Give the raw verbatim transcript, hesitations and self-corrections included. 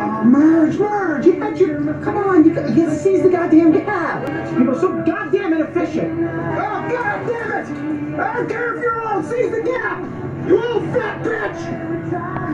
Oh, merge, merge. You had your, come on, you, you gotta seize the goddamn gap. People are so goddamn inefficient. Oh, god damn it. I don't care if you're old, seize the gap. You old fat bitch.